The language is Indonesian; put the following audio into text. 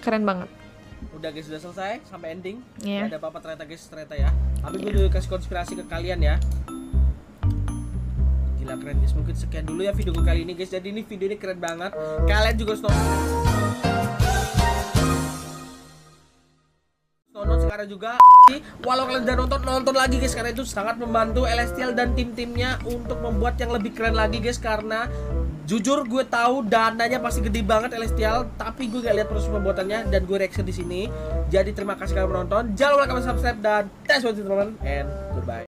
Keren banget. Udah guys, udah selesai sampai ending. Iya. Gak ada apa-apa ternyata guys, ternyata ya. Tapi gue udah kasih konspirasi ke kalian ya. Gila keren guys. Mungkin sekian dulu ya video gue kali ini guys. Jadi ini video ini keren banget. Kalian juga harus nonton sekarang juga. Walau kalian udah nonton lagi guys, karena itu sangat membantu Elestial dan tim-timnya untuk membuat yang lebih keren lagi guys. Karena jujur gue tahu dananya pasti gede banget Elestial, tapi gue gak lihat proses pembuatannya dan gue reaction di sini. Jadi terima kasih kalian menonton. Jangan lupa kalian subscribe dan thanks for watching teman-teman, and goodbye.